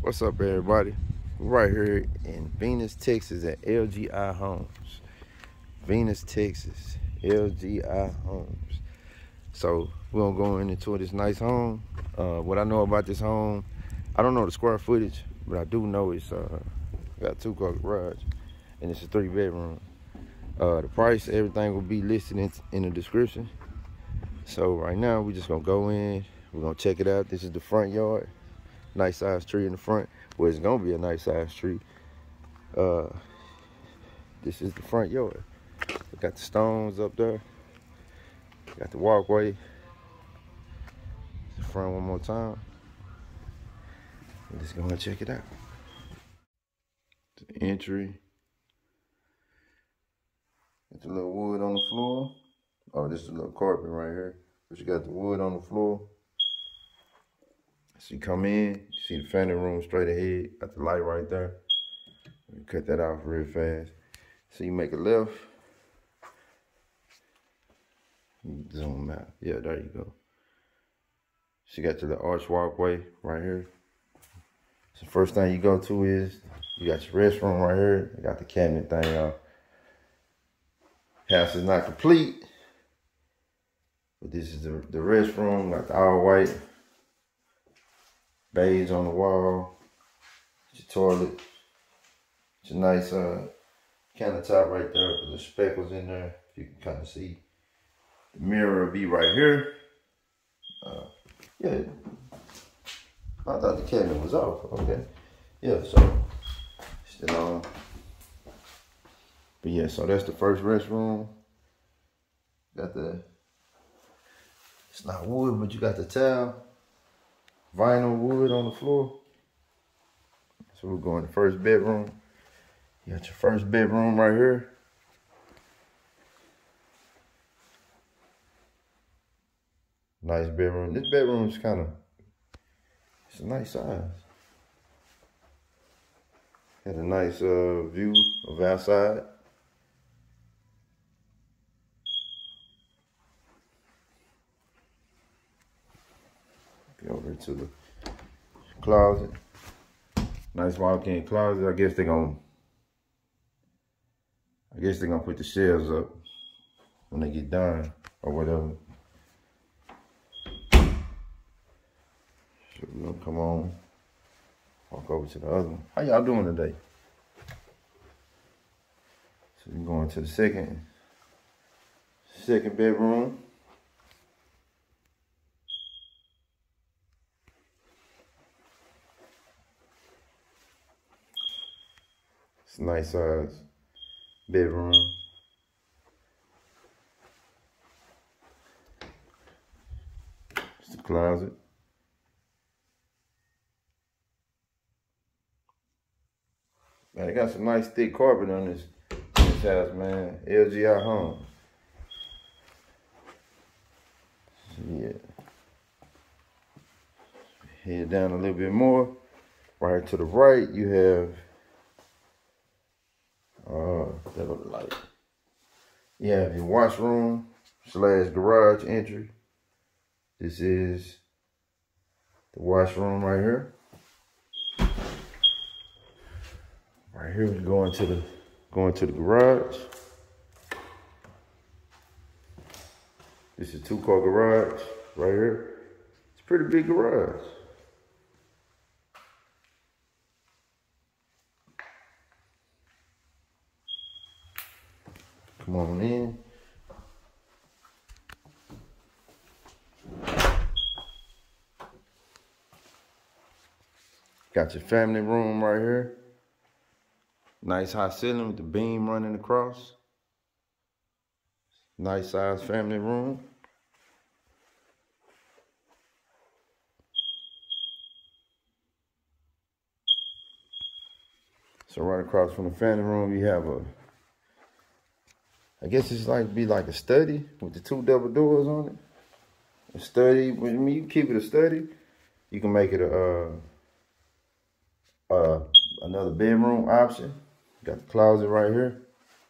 What's up, everybody? We're right here in Venus, Texas at LGI Homes. Venus, Texas, LGI Homes. So we're gonna go into this nice home. What I know about this home, I don't know the square footage, but I do know it's got a 2-car garage and it's a 3-bedroom. The price, everything will be listed in the description. So right now we're just gonna go in, we're gonna check it out. This is the front yard. Nice size tree in the front. Well, it's gonna be a nice size tree. This is the front yard. We got the stones up there. Got the walkway. The front one more time. We're just gonna check it out. The entry. Got the little wood on the floor. Oh, this is a little carpet right here. But you got the wood on the floor. So you come in, you see the family room straight ahead, got the light right there. You cut that off real fast. So you make a left. Zoom out. Yeah, there you go. So you got the arch walkway right here. So the first thing you go to is, you got your restroom right here. You got the cabinet thing out. House is not complete. But this is the restroom, got the all white. Beige on the wall, your toilet, your nice countertop right there with the speckles in there, if you can kind of see. The mirror will be right here. Yeah, I thought the cabinet was off, okay. Yeah, so, still on. But yeah, so that's the first restroom. Got the, it's not wood, but you got the tile. Vinyl wood on the floor. So we're going to the first bedroom. You got your first bedroom right here. Nice bedroom. This bedroom is kind of, it's a nice size. Got a nice view of outside. Go over to the closet. Nice walk-in closet. I guess they're gonna put the shelves up when they get done or whatever. So we're gonna come on, walk over to the other one. How y'all doing today? So we're going to the second bedroom. It's a nice size bedroom. It's the closet. Man, they got some nice thick carpet on this house, man. LGI Home. Yeah. Head down a little bit more. Right to the right, you have that look like, you have your washroom / garage entry. This is the washroom right here. Right here we go into the garage. This is a 2-car garage right here. It's a pretty big garage. Come on in. Got your family room right here. Nice high ceiling with the beam running across. Nice size family room. So right across from the family room, you have a, I guess it's like a study with the 2 double doors on it. A study. I mean, you keep it a study. You can make it another bedroom option. Got the closet right here.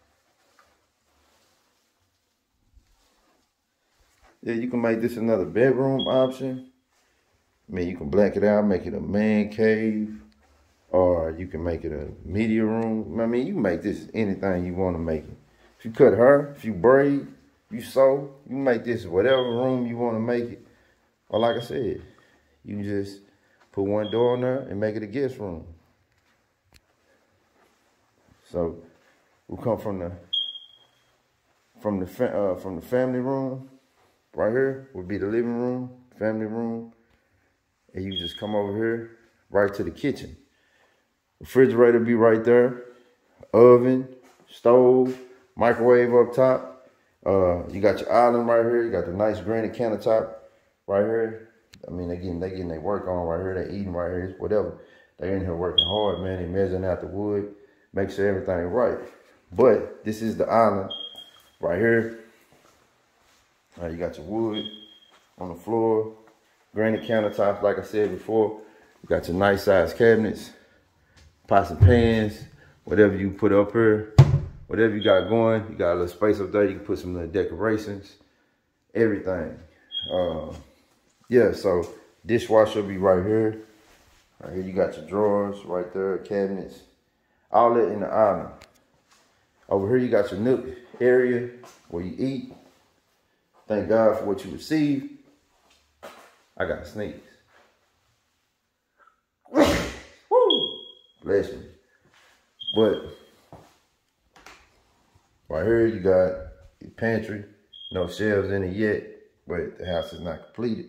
Yeah, you can make this another bedroom option. I mean, you can black it out, make it a man cave, or you can make it a media room. I mean, you can make this anything you want to make it. If you cut hair, if you braid, you sew, you make this whatever room you want to make it. Or like I said, you can just put one door in there and make it a guest room. So we'll come from the family room. Right here would be the living room, family room, and you just come over here right to the kitchen. Refrigerator be right there, oven, stove, microwave up top. You got your island right here. You got the nice granite countertop right here. I mean, they getting their work on right here. They eating right here. It's whatever. They in here working hard, man. They measuring out the wood, make sure everything right. But this is the island right here. You got your wood on the floor, granite countertops, like I said before. You got your nice size cabinets, pots and pans, whatever you put up here, whatever you got going. You got a little space up there. You can put some little decorations, everything. Yeah, so dishwasher will be right here. Right here you got your drawers right there, cabinets, all that in the island. Over here you got your nook area where you eat. Thank God for what you received. I got sneeze. Woo! Bless me. But right here you got your pantry. No shelves in it yet, but the house is not completed.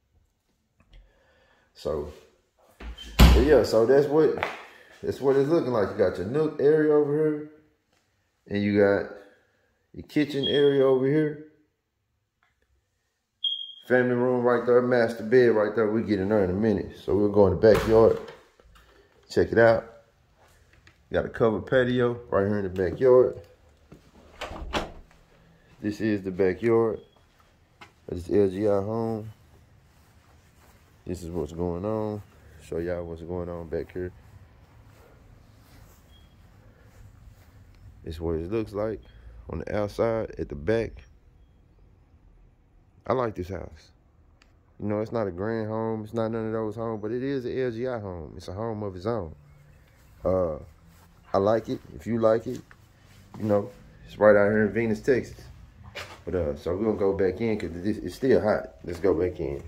So, but yeah, so that's what it's looking like. You got your nook area over here, and you got your kitchen area over here. Family room right there, master bed right there. We'll get in there in a minute. So we'll go in the backyard. Check it out. Got a covered patio right here in the backyard. This is the backyard of this LGI home. This is what's going on. Show y'all what's going on back here. This is what it looks like on the outside at the back. I like this house. You know, it's not a grand home. It's not none of those homes, but it is an LGI home. It's a home of its own. I like it. If you like it, you know, it's right out here in Venus, Texas. But so we're gonna go back in because it's still hot. Let's go back in.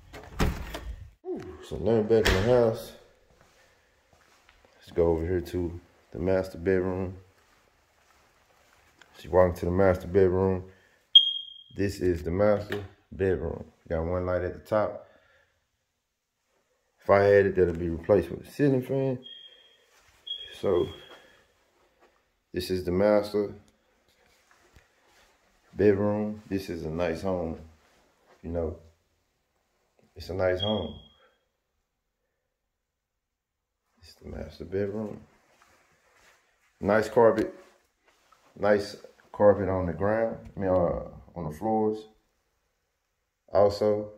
So now back in the house. Let's go over here to the master bedroom. So you walk into the master bedroom. This is the master bedroom. Got one light at the top. If I had it, that'll be replaced with a ceiling fan. So this is the master bedroom. This is a nice home. You know, it's a nice home. It's the master bedroom. Nice carpet. Nice carpet on the ground. I mean, on the floors. Also,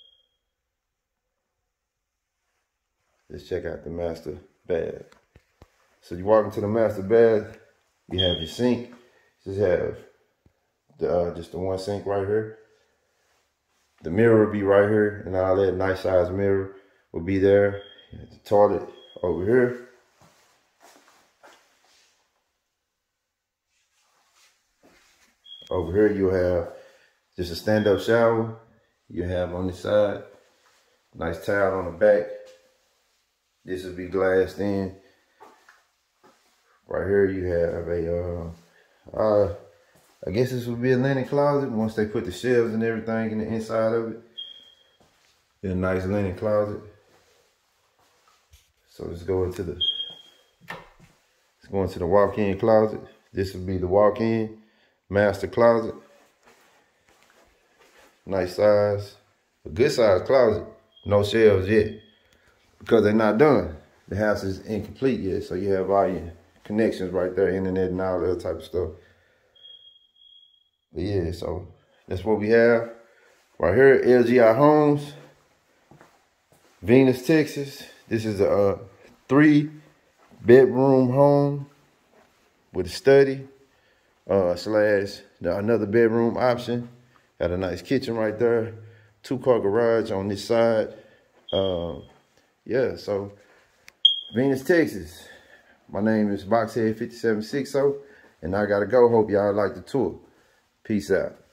let's check out the master bath. So you walk into the master bath, you have your sink. Just have just the one sink right here. The mirror will be right here, and all that nice size mirror will be there. The toilet over here. Over here you have just a stand-up shower. You have on the side, nice towel on the back. This will be glassed in. Right here you have a, I guess this would be a linen closet once they put the shelves and everything in the inside of it. A nice linen closet. So let's go into the walk-in closet. This would be the walk-in master closet. Nice size, a good size closet. No shelves yet because they're not done. The house is incomplete yet, so you have all your connections right there, internet and all that type of stuff. But yeah, so that's what we have right here at LGI Homes, Venus, Texas. This is a 3-bedroom home with a study slash another bedroom option. Got a nice kitchen right there. 2-car garage on this side. Yeah, so Venus, Texas. My name is Boxhead 5760, and I gotta go. Hope y'all like the tour. Peace out.